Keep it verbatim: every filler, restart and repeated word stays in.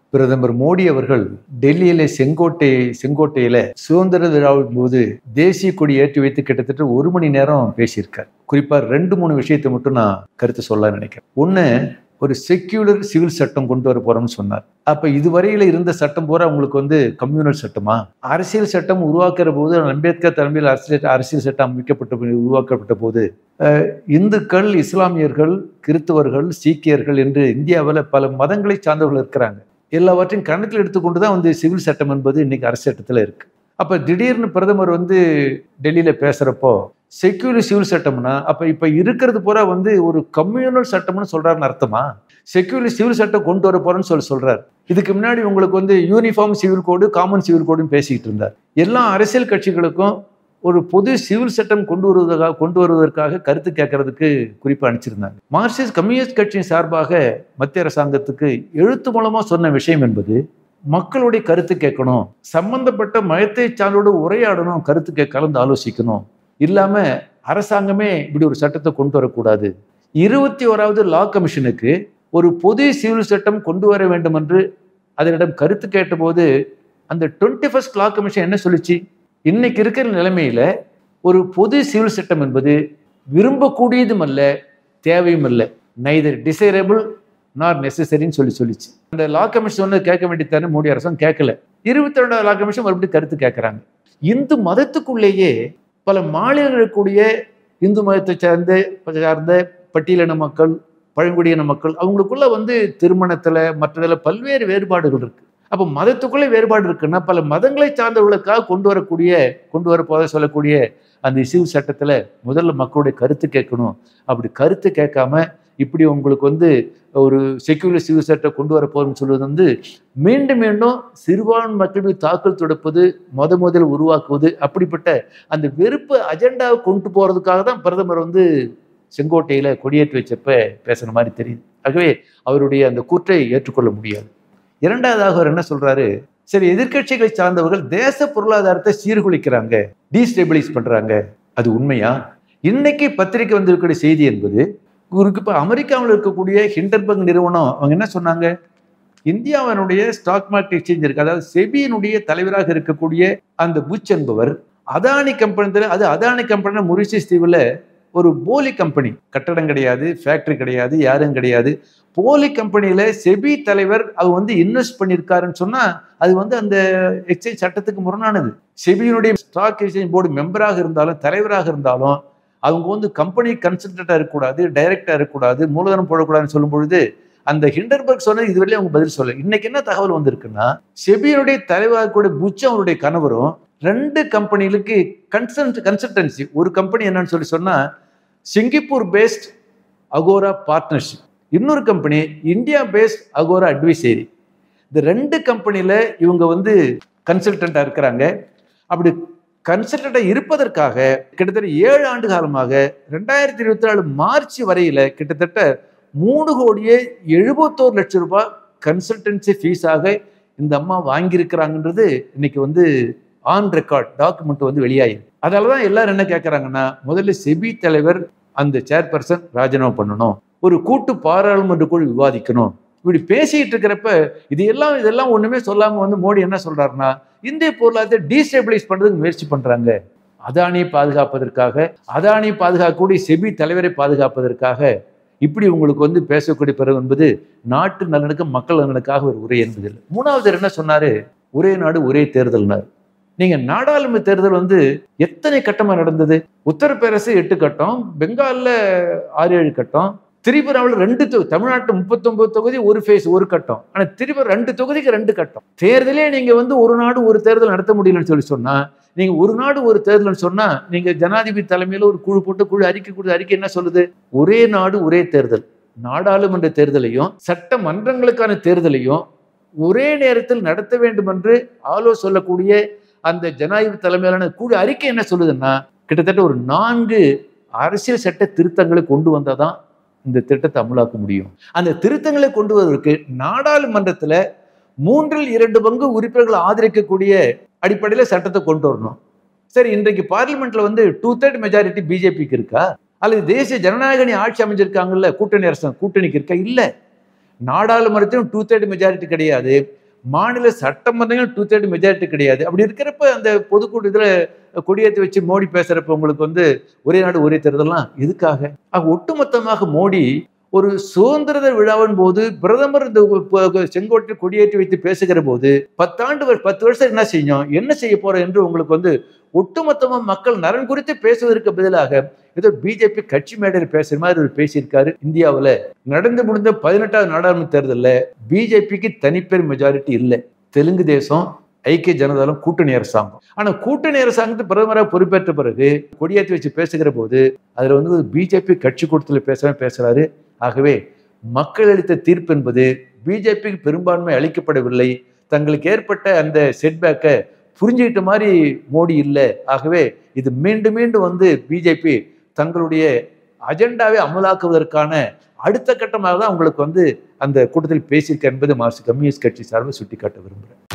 பிரதமர் மோடி அவர்கள் டெல்லியில செங்கோட்டை செங்கோட்டையில சுதந்திர விழாவின் போது தேசிய கொடி ஏற்றி வைத்து கிட்டத்தட்ட ஒரு மணி நேரம் பேசியிருக்கார். குறிப்பா ரெண்டு மூணு விஷயத்தை மட்டும் நான் கருத்து சொல்ல நினைக்கிறேன். ஒண்ணு, ஒரு செக்யூலர் சிவில் சட்டம் கொண்டு வர போறோம்னு சொன்னார். அப்ப இதுவரையில இருந்த சட்டம் பூரா உங்களுக்கு வந்து கம்யூனல் சட்டமா? அரசியல் சட்டம் உருவாக்குற போது அம்பேத்கர் தலைமையில் அரசியல் அரசியல் சட்டம் அமைக்கப்பட்ட உருவாக்கப்பட்ட போது இந்துக்கள், இஸ்லாமியர்கள், கிறிஸ்தவர்கள், சீக்கியர்கள் என்று இந்தியாவில் பல மதங்களை சார்ந்தவர்கள் இருக்கிறாங்க. எல்லாவற்றையும் கணக்கில் எடுத்துக்கொண்டுதான் வந்து சிவில் சட்டம் என்பது இன்னைக்கு அரசு சட்டத்துல இருக்கு. அப்ப திடீர்னு பிரதமர் வந்து டெல்லியில பேசுறப்போ செக்யூலர் சிவில் சட்டம்னா அப்ப இப்ப இருக்கிறது பூரா வந்து ஒரு கம்யூனல் சட்டம்னு சொல்றாருன்னு அர்த்தமா? செக்யூலர் சிவில் சட்டம் கொண்டு வர போறேன்னு சொல்லி சொல்றாரு. இதுக்கு முன்னாடி உங்களுக்கு வந்து uniform civil code, common civil கோடுன்னு பேசிக்கிட்டு இருந்தார். எல்லா அரசியல் கட்சிகளுக்கும் ஒரு பொது சிவில் சட்டம் கொண்டு வருவதற்காக கொண்டு வருவதற்காக கருத்து கேட்கறதுக்கு குறிப்பா அனுப்பிச்சிருந்தாங்க. மார்க்சிஸ்ட் கம்யூனிஸ்ட் கட்சியின் சார்பாக மத்திய அரசாங்கத்துக்கு எழுத்து மூலமா சொன்ன விஷயம் என்பது மக்களுடைய கருத்து கேட்கணும், சம்பந்தப்பட்ட மதத்தை சார்ந்தோடு உரையாடணும், கருத்து கலந்து ஆலோசிக்கணும், இல்லாம அரசாங்கமே இப்படி ஒரு சட்டத்தை கொண்டு வரக்கூடாது. இருபத்தி ஓராவது லா கமிஷனுக்கு ஒரு பொது சிவில் சட்டம் கொண்டு வர வேண்டும் என்று அதனிடம் கருத்து கேட்ட போது அந்த டுவெண்ட்டி ஃபர்ஸ்ட் லா கமிஷன் என்ன சொல்லிச்சு? இன்னைக்கு இருக்கிற நிலைமையில ஒரு பொது சிவில் சட்டம் என்பது விரும்பக்கூடியதும் அல்ல, தேவையும் அல்ல, நைதர் டிசைரபிள் நார் நெசசரின்னு சொல்லி சொல்லிச்சு. அந்த லா கமிஷன் சொன்னது கேட்க வேண்டியதானே மோடி அரசும் கேட்கல. இருபத்தி ரெண்டாவது லா கமிஷன் மறுபடியும் கருத்து கேட்கிறாங்க. இந்து மதத்துக்குள்ளேயே பல மாநிலங்களுக்குரிய இந்து மதத்தை சார்ந்த சார்ந்த பட்டியலின மக்கள், பழங்குடியின மக்கள், அவங்களுக்குள்ள வந்து திருமணத்துல மற்றதுல பல்வேறு வேறுபாடுகள் இருக்கு. அப்போ மதத்துக்குள்ளே வேறுபாடு இருக்குன்னா பல மதங்களை சார்ந்தவர்களுக்காக கொண்டு வரக்கூடிய கொண்டு வர போத சொல்லக்கூடிய அந்த சிவில் சட்டத்துல முதல்ல மக்களுடைய கருத்து கேட்கணும். அப்படி கருத்து கேட்காம இப்படி உங்களுக்கு வந்து ஒரு செக்யூலர் சிவில் சட்டம் கொண்டு வர போறோம்னு சொல்வது வந்து மீண்டும் மீண்டும் சிறுபான்மை மக்களுக்கு தாக்கல் தொடுப்பது, முத முதல் உருவாக்குவது, அப்படிப்பட்ட அந்த வெறுப்பு அஜெண்டாவை கொண்டு போறதுக்காக தான் பிரதமர் வந்து செங்கோட்டையில கொடியேற்றி வச்சப்ப பேசுற மாதிரி தெரியுது. ஆகவே அவருடைய அந்த கூற்றை ஏற்றுக்கொள்ள முடியாது. இரண்டாவதாக அவர் என்ன சொல்றாரு? சரி, எதிர்கட்சிகளை சார்ந்தவர்கள் தேச பொருளாதாரத்தை சீர்குலைக்கிறாங்க, டீஸ்டெபிலைஸ் பண்றாங்க, அது உண்மையா? இன்னைக்கு பத்திரிகை வந்திருக்கிற செய்தி என்பது இப்போ அமெரிக்காவில் இருக்கக்கூடிய ஹிண்டன்பர்க் நிறுவனம் அவங்க என்ன சொன்னாங்க? இந்தியாவினுடைய ஸ்டாக் மார்க்கெட் எக்ஸ்சேஞ்ச் இருக்கு, அதாவது செபியினுடைய தலைவராக இருக்கக்கூடிய அந்த புச் என்பவர் அதானி கம்பெனி, அது அதானி கம்பெனி மொரிஷியஸ் தீவில் ஒரு போலி கம்பெனி, கட்டடம் கிடையாது, ஃபேக்டரி கிடையாது, யாரும் கிடையாது, போலி கம்பெனியில செபி தலைவர் அவர் வந்து இன்வெஸ்ட் பண்ணியிருக்காருன்னு சொன்னா அது வந்து அந்த எக்ஸ்சேஞ்ச் சட்டத்துக்கு முரணானது. செபியினுடைய ஸ்டாக் எக்ஸ்சேஞ்ச் போர்டு மெம்பராக இருந்தாலும் தலைவராக இருந்தாலும் அவங்க வந்து கம்பெனி கன்சல்டண்டா இருக்கக்கூடாது, டைரக்டா இருக்கக்கூடாது, மூலதனம் போடக்கூடாதுன்னு சொல்லும் பொழுது அந்த ஹிண்டன்பர்க் சொன்னது இதுவரையிலும் அவங்க பதில் சொல்ல. இன்னைக்கு என்ன தகவல் வந்திருக்குன்னா செபியினுடைய தலைவராக கூட புச் அவருடைய கணவரும் ரெண்டு கம்பெனிகளுக்கு கன்சல்ட் கன்சல்டன்சி, ஒரு கம்பெனி என்னன்னு சொல்லி சொன்னா சிங்கப்பூர் பேஸ்ட் அகோரா பார்ட்னர்ஷிப், இன்னொரு company India based Agora advisory. இந்த ரெண்டு கம்பெனியில இவங்க வந்து கன்சல்டண்டா இருக்கிறாங்க. அப்படி கன்சல்டண்டா இருப்பதற்காக கிட்டத்தட்ட ஏழு ஆண்டு காலமாக ரெண்டாயிரத்தி இருபத்தி நாலு மார்ச் வரையில கிட்டத்தட்ட மூணு கோடியே எழுபத்தோரு லட்சம் ரூபாய் கன்சல்டன்சி ஃபீஸாக இந்த அம்மா வாங்கியிருக்கிறாங்கன்றது இன்னைக்கு வந்து ஆன் ரெக்கார்ட் டாக்குமெண்ட் வந்து வெளியாயிருக்கு. அதனாலதான் எல்லாரும் என்ன கேட்கறாங்கன்னா, முதல்ல செபி தலைவர் அந்த சேர்பர்சன் ராஜினாமா பண்ணணும், ஒரு கூட்டு பாராளுமன்ற குழு விவாதிக்கணும். இப்படி பேசிட்டு இருக்கிறப்ப இது எல்லாம் இதெல்லாம் ஒண்ணுமே சொல்லாம வந்து மோடி என்ன சொல்றாருன்னா, இந்திய பொருளாதாரத்தை டீஸ்டெபிலைஸ் பண்றதுக்கு முயற்சி பண்றாங்க. அதானியை பாதுகாப்பதற்காக, அதானியை பாதுகாக்கக்கூடிய செபி தலைவரை பாதுகாப்பதற்காக இப்படி உங்களுக்கு வந்து பேசக்கூடிய பிறகு என்பது நாட்டு நலனுக்கு மக்கள் நலனுக்காக ஒரு உரை என்பதில்லை. மூணாவது என்ன சொன்னாரு? ஒரே நாடு ஒரே தேர்தல்னாரு. நீங்க நாடாளுமன்ற தேர்தல் வந்து எத்தனை கட்டமா நடந்தது? உத்தரப்பிரதேச எட்டு கட்டம், பெங்கால்ல ஆறு ஏழு கட்டம், திரிபுராவில் ரெண்டு தமிழ்நாட்டு முப்பத்தி ஒன்பது தொகுதி ஒரு ஃபேஸ் ஒரு கட்டம், ஆனா திரிபுரா ரெண்டு தொகுதிக்கு ரெண்டு கட்டம். தேர்தலே நீங்க வந்து ஒரு நாடு ஒரு தேர்தல் நடத்த முடியலன்னு சொல்லி சொன்னா, நீங்க ஒரு நாடு ஒரு தேர்தல் சொன்னா நீங்க ஜனாதிபதி தலைமையில ஒரு குழு போட்டு குழு அறிக்கை கொடுத்து அறிக்கை என்ன சொல்லுது? ஒரே நாடு ஒரே தேர்தல். நாடாளுமன்ற தேர்தலையும் சட்டமன்றங்களுக்கான தேர்தலையும் ஒரே நேரத்தில் நடத்த வேண்டும் என்று ஆலோசனை சொல்லக்கூடிய அந்த ஜனாதிபதி தலைமையிலான குழு அறிக்கை என்ன சொல்லுதுன்னா, கிட்டத்தட்ட ஒரு நான்கு அரசியல் சட்ட திருத்தங்களை கொண்டு வந்தாதான் இந்த திட்டத்தை அமலாக்க முடியும். அந்த திருத்தங்களை கொண்டு வருவதற்கு நாடாளுமன்றத்துல மூன்றில் இரண்டு பங்கு உறுப்பினர்கள் ஆதரிக்கக்கூடிய அடிப்படையில சட்டத்தை கொண்டு வரணும். சரி, இன்றைக்கு பார்லிமெண்ட்ல வந்து டூ தேர்ட் மெஜாரிட்டி பிஜேபிக்கு இருக்கா? அல்லது தேசிய ஜனநாயக ஆட்சி அமைஞ்சிருக்காங்கல்ல கூட்டணி அரசு கூட்டணிக்கு இருக்கா? இல்ல. நாடாளுமன்றத்திலும் டூ தேர்ட் மெஜாரிட்டி கிடையாது, மாநில சட்டமன்றங்களும் டூ தேர்ட் மெஜாரிட்டி கிடையாது. அப்படி இருக்கிறப்ப அந்த பொதுக்கூட்டத்துல கொடியேற்றி வச்சு மோடி பேசுறப்ப உங்களுக்கு வந்து ஒரே நாடு ஒரே தேர்தல்லாம் எதுக்காக? ஆக ஒட்டுமொத்தமாக மோடி ஒரு சுதந்திர விழாவின் போது பிரதமர் இந்த செங்கோட்டை கொடியேற்றி வைத்து பேசுகிற போது பத்தாண்டு பத்து வருஷம் என்ன செய்யும், என்ன செய்ய போறோம் என்று உங்களுக்கு வந்து ஒட்டுமொத்தமா மக்கள் நலன் குறித்து பேசுவதற்கு பதிலாக ஏதோ பிஜேபி கட்சி மேடையில் பேசுற மாதிரி ஒரு பேசியிருக்காரு. இந்தியாவில் நடந்து முடிந்த பதினெட்டாவது நாடாளுமன்ற தேர்தலில் பிஜேபிக்கு தனிப்பெரும் மெஜாரிட்டி இல்லை. தெலுங்கு தேசம், ஐக்கிய ஜனதாதளம் கூட்டணி அரசாங்கம். ஆனா கூட்டணி அரசாங்கத்தை பிரதமராக பொறுப்பேற்ற பிறகு கொடியேற்றி வச்சு பேசுகிற போது அதுல வந்து பிஜேபி கட்சி கூட்டத்தில் பேச பேசுறாரு. ஆகவே மக்கள் அளித்த தீர்ப்பு என்பது பிஜேபிக்கு பெரும்பான்மை அளிக்கப்படவில்லை. தங்களுக்கு ஏற்பட்ட அந்த செட்பேக்கை புரிஞ்சுக்கிட்ட மாதிரி மோடி இல்லை. ஆகவே இது மீண்டும் மீண்டும் வந்து பிஜேபி தங்களுடைய அஜெண்டாவை அமலாக்குவதற்கான அடுத்த கட்டமாக தான் உங்களுக்கு வந்து அந்த கூட்டத்தில் பேசியிருக்க என்பது மார்க்சிஸ்ட் கம்யூனிஸ்ட் கட்சி சார்பில் சுட்டிக்காட்ட விரும்புகிறேன்.